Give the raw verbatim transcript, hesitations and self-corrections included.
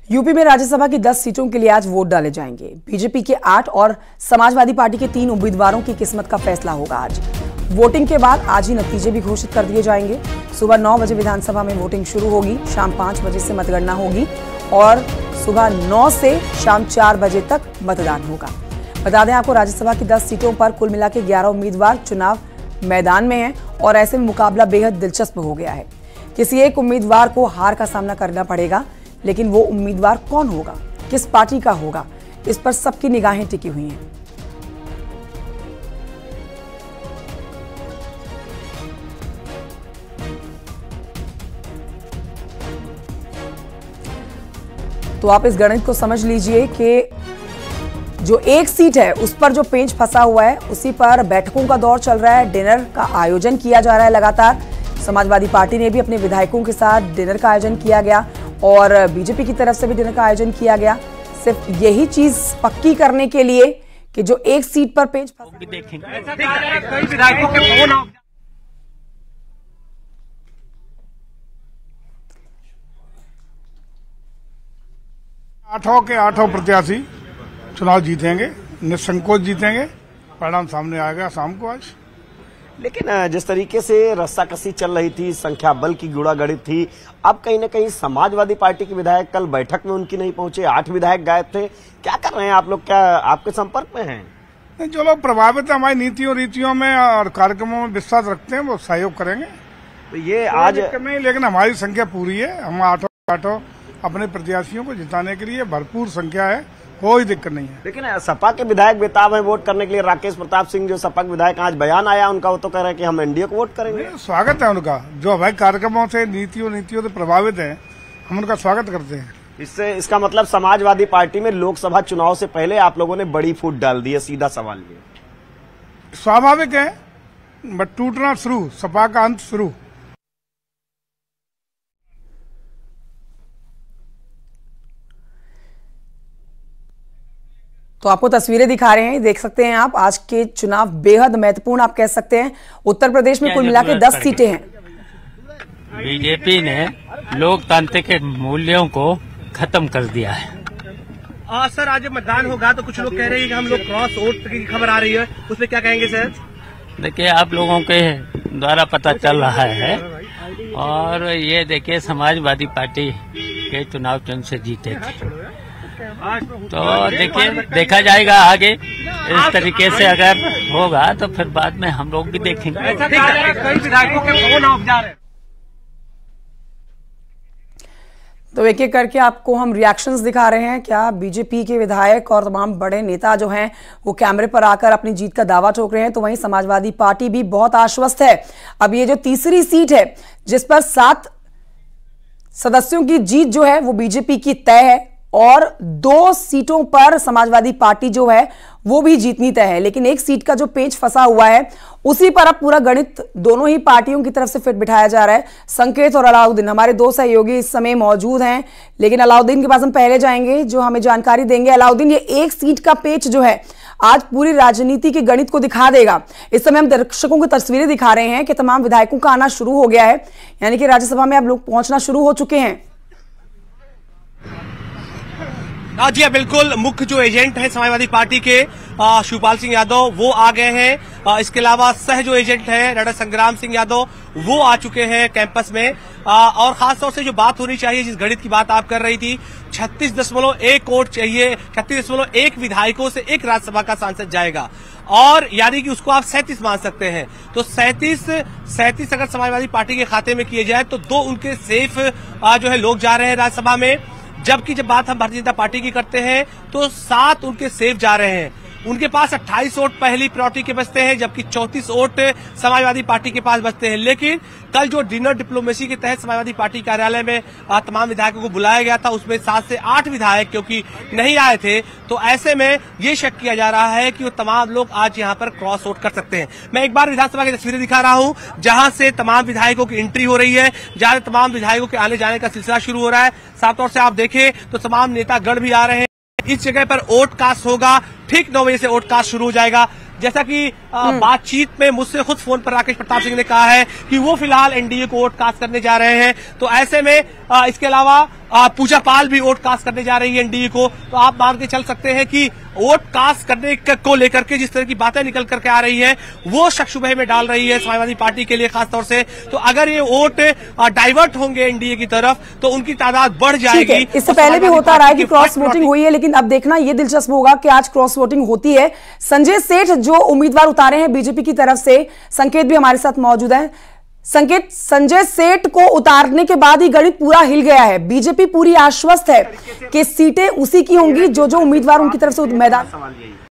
UP में राज्यसभा की दस सीटों के लिए आज वोट डाले जाएंगे। बीजेपी के आठ और समाजवादी पार्टी के तीन उम्मीदवारों की किस्मत का फैसला होगा आज। वोटिंग के बाद आज ही नतीजे भी घोषित कर दिए जाएंगे। सुबह नौ बजे विधानसभा में वोटिंग शुरू होगी, शाम पांच बजे से मतगणना होगी और सुबह नौ से शाम चार बजे तक मतदान होगा। बता दें आपको, राज्यसभा की दस सीटों पर कुल मिला के ग्यारह उम्मीदवार चुनाव मैदान में हैं और ऐसे में मुकाबला बेहद दिलचस्प हो गया है। किसी एक उम्मीदवार को हार का सामना करना पड़ेगा, लेकिन वो उम्मीदवार कौन होगा, किस पार्टी का होगा, इस पर सबकी निगाहें टिकी हुई हैं। तो आप इस गणित को समझ लीजिए कि जो एक सीट है उस पर जो पेंच फंसा हुआ है, उसी पर बैठकों का दौर चल रहा है। डिनर का आयोजन किया जा रहा है लगातार। समाजवादी पार्टी ने भी अपने विधायकों के साथ डिनर का आयोजन किया गया और बीजेपी की तरफ से भी डिनर का आयोजन किया गया, सिर्फ यही चीज पक्की करने के लिए कि जो एक सीट पर पेंच आठों के आठों प्रत्याशी चुनाव जीतेंगे, निसंकोच जीतेंगे। परिणाम सामने आएगा शाम को आज। लेकिन जिस तरीके से रस्साकसी चल रही थी, संख्या बल की गुड़ागड़ित थी, अब कहीं न कहीं समाजवादी पार्टी के विधायक कल बैठक में उनकी नहीं पहुंचे, आठ विधायक गायब थे। क्या कर रहे हैं आप लोग, क्या आपके संपर्क में हैं? नहीं, जो लोग प्रभावित है हमारी नीतियों रीतियों में और कार्यक्रमों में विश्वास रखते हैं, वो सहयोग करेंगे। तो ये आज नहीं, लेकिन हमारी संख्या पूरी है। हम आठों आठों अपने प्रत्याशियों को जिताने के लिए भरपूर संख्या है, कोई दिक्कत नहीं है। लेकिन सपा के विधायक बेताब है वोट करने के लिए। राकेश प्रताप सिंह जो सपा के विधायक, आज बयान आया उनका, वो तो कह रहे हैं कि हम एनडीए को वोट करेंगे। स्वागत है उनका, जो हमारे कार्यक्रमों से नीतियों नीतियों से प्रभावित है, हम उनका स्वागत करते हैं। इससे इसका मतलब समाजवादी पार्टी में लोकसभा चुनाव से पहले आप लोगों ने बड़ी फूट डाल दी है, सीधा सवाल ये। स्वाभाविक है, बट टूटना शुरू, सपा का अंत शुरू। तो आपको तस्वीरें दिखा रहे हैं, देख सकते हैं आप। आज के चुनाव बेहद महत्वपूर्ण आप कह सकते हैं। उत्तर प्रदेश में कुल मिला के दस सीटें हैं। बीजेपी ने लोकतंत्र के मूल्यों को खत्म कर दिया है। आ, सर आज मतदान होगा तो कुछ लोग कह रहे हैं कि हम लोग क्रॉस वोट की खबर आ रही है, उसमें क्या कहेंगे सर? देखिए, आप लोगों के द्वारा पता चल रहा है और ये देखिए, समाजवादी पार्टी के चुनाव चिन्ह से जीते थे। तो देखिए, देखा जाएगा आगे। इस तरीके से अगर होगा तो फिर बाद में हम लोग भी देखेंगे। कई विधायकों के फोन ऑफ जा रहे हैं। तो एक एक करके आपको हम रिएक्शंस दिखा रहे हैं। क्या बीजेपी के विधायक और तमाम बड़े नेता जो हैं वो कैमरे पर आकर अपनी जीत का दावा ठोक रहे हैं, तो वहीं समाजवादी पार्टी भी बहुत आश्वस्त है। अब ये जो तीसरी सीट है जिस पर सात सदस्यों की जीत जो है वो बीजेपी की तय है और दो सीटों पर समाजवादी पार्टी जो है वो भी जीतनी तय है। लेकिन एक सीट का जो पेंच फंसा हुआ है, उसी पर अब पूरा गणित दोनों ही पार्टियों की तरफ से फिट बिठाया जा रहा है। संकेत और अलाउद्दीन हमारे दो सहयोगी इस समय मौजूद हैं, लेकिन अलाउद्दीन के पास हम पहले जाएंगे जो हमें जानकारी देंगे। अलाउद्दीन, ये एक सीट का पेंच जो है आज पूरी राजनीति के गणित को दिखा देगा। इस समय हम दर्शकों को तस्वीरें दिखा रहे हैं कि तमाम विधायकों का आना शुरू हो गया है, यानी कि राज्यसभा में अब लोग पहुंचना शुरू हो चुके हैं। जी बिल्कुल, मुख्य जो एजेंट है समाजवादी पार्टी के शिवपाल सिंह यादव वो आ गए हैं। इसके अलावा सह जो एजेंट है रणा संग्राम सिंह यादव वो आ चुके हैं कैंपस में। और खासतौर से जो बात होनी चाहिए, जिस गणित की बात आप कर रही थी, छत्तीस दशमलव एक वोट चाहिए, छत्तीस दशमलव एक विधायकों से एक राज्यसभा का सांसद जाएगा और यानी कि उसको आप सैंतीस मान सकते हैं। तो सैंतीस सैंतीस अगर समाजवादी पार्टी के खाते में किए जाए तो दो उनके सेफ जो है लोग जा रहे हैं राज्यसभा में, जबकि जब बात हम भारतीय जनता पार्टी की करते हैं तो सात उनके सेफ जा रहे हैं। उनके पास अट्ठाईस वोट पहली प्रायोरिटी के बचते हैं, जबकि चौंतीस वोट समाजवादी पार्टी के पास बचते हैं। लेकिन कल जो डिनर डिप्लोमेसी के तहत समाजवादी पार्टी कार्यालय में तमाम विधायकों को बुलाया गया था, उसमें सात से आठ विधायक क्योंकि नहीं आए थे, तो ऐसे में ये शक किया जा रहा है कि वो तमाम लोग आज यहाँ पर क्रॉस वोट कर सकते हैं। मैं एक बार विधानसभा की तस्वीरें दिखा रहा हूँ, जहां से तमाम विधायकों की एंट्री हो रही है, जहां तमाम विधायकों के आने जाने का सिलसिला शुरू हो रहा है। साफ तौर से आप देखें तो तमाम नेतागण भी आ रहे हैं। इस जगह पर वोट कास्ट होगा, ठीक नौ बजे से वोट कास्ट शुरू हो जाएगा। जैसा कि आ, बातचीत में मुझसे खुद फोन पर राकेश प्रताप सिंह ने कहा है कि वो फिलहाल एनडीए को वोट कास्ट करने जा रहे हैं। तो ऐसे में आ, इसके अलावा पूजा पाल भी वोट कास्ट करने जा रही है एनडीए को। तो आप मान के चल सकते हैं कि वोट कास्ट करने को लेकर के जिस तरह की बातें निकल करके आ रही है वो शक शुबह में डाल रही है समाजवादी पार्टी के लिए खासतौर से। तो अगर ये वोट डाइवर्ट होंगे एनडीए की तरफ तो उनकी तादाद बढ़ जाएगी। इससे पहले भी होता रहा है कि क्रॉस वोटिंग हुई है, लेकिन अब देखना ये दिलचस्प होगा कि आज क्रॉस वोटिंग होती है। संजय सेठ जो उम्मीदवार उतारे हैं बीजेपी की तरफ से, संकेत भी हमारे साथ मौजूद है। संकेत, संजय सेठ को उतारने के बाद ही गणित पूरा हिल गया है। बीजेपी पूरी आश्वस्त है कि सीटें उसी की होंगी जो जो उम्मीदवार उनकी तरफ से मैदान